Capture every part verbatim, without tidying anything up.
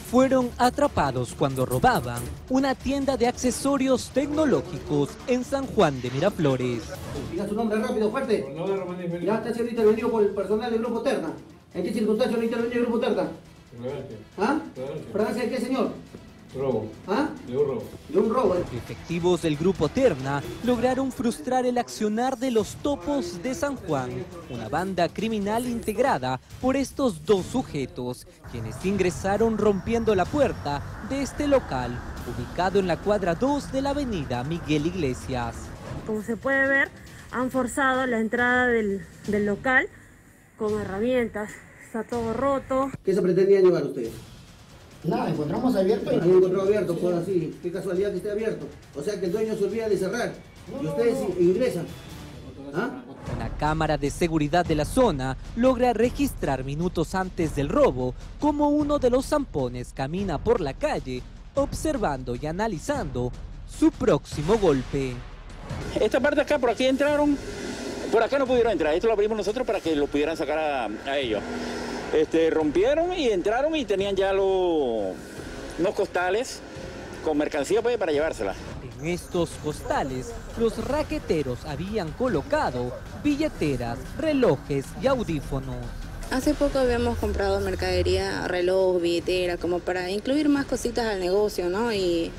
fueron atrapados cuando robaban una tienda de accesorios tecnológicos en San Juan de Miraflores. Diga su nombre rápido, fuerte. Ya está siendo intervenido por el personal del Grupo Terna. ¿En qué circunstancias lo intervenido el Grupo Terna? ¿Ah? ¿Fragancia de qué, señor? Robo. ¿Ah? De un robo. De un robo. Efectivos del Grupo Terna lograron frustrar el accionar de los Topos de San Juan, una banda criminal integrada por estos dos sujetos, quienes ingresaron rompiendo la puerta de este local, ubicado en la cuadra dos de la avenida Miguel Iglesias. Como se puede ver, han forzado la entrada del, del local con herramientas. Está todo roto. ¿Qué se pretendía llevar ustedes? Nada, encontramos abierto. Han encontrado abierto, pues así. Qué casualidad que esté abierto. O sea que el dueño se olvida de cerrar. Y ustedes ingresan. ¿Ah? Una cámara de seguridad de la zona logra registrar minutos antes del robo cómo uno de los zampones camina por la calle observando y analizando su próximo golpe. Esta parte acá, por aquí entraron, por acá no pudieron entrar. Esto lo abrimos nosotros para que lo pudieran sacar a, a ellos. Este, rompieron y entraron y tenían ya los, unos costales con mercancía pues, para llevársela. En estos costales, los raqueteros habían colocado billeteras, relojes y audífonos. Hace poco habíamos comprado mercadería, reloj, billetera, como para incluir más cositas al negocio, ¿no? Y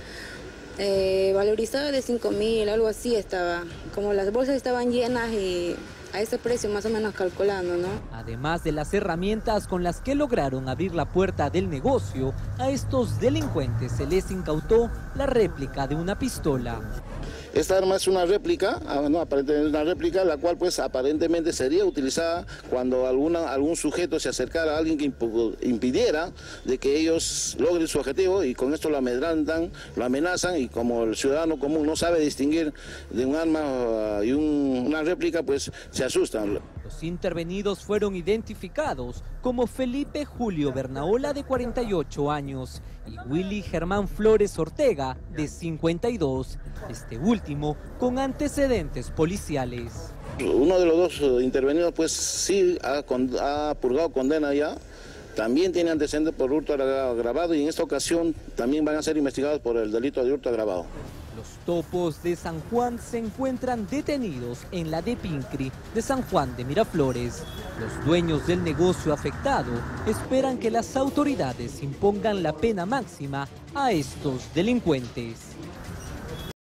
eh, valorizada de cinco mil, algo así estaba. Como las bolsas estaban llenas y a ese precio más o menos calculando, ¿no? Además de las herramientas con las que lograron abrir la puerta del negocio, a estos delincuentes se les incautó la réplica de una pistola. Esta arma es una réplica, no, aparentemente una réplica, la cual pues aparentemente sería utilizada cuando alguna, algún sujeto se acercara a alguien que impidiera de que ellos logren su objetivo y con esto lo amedrantan, lo amenazan y como el ciudadano común no sabe distinguir de un arma y un, una réplica, pues se asustan. Los intervenidos fueron identificados como Felipe Julio Bernaola, de cuarenta y ocho años, y Willy Germán Flores Ortega, de cincuenta y dos, este último con antecedentes policiales. Uno de los dos intervenidos pues sí ha, ha purgado condena ya, también tiene antecedentes por hurto agravado y en esta ocasión también van a ser investigados por el delito de hurto agravado. Los Topos de San Juan se encuentran detenidos en la de Pincri de San Juan de Miraflores. Los dueños del negocio afectado esperan que las autoridades impongan la pena máxima a estos delincuentes.